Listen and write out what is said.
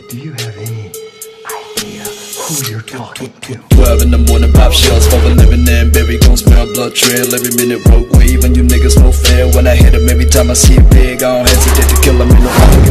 Do you have any idea who you're talking to? 12 in the morning, pop shells for a living, and baby gon' smell blood trail. Every minute rogue wave, and you niggas no fair. When I hit him, every time I see it big, I don't hesitate to kill him in the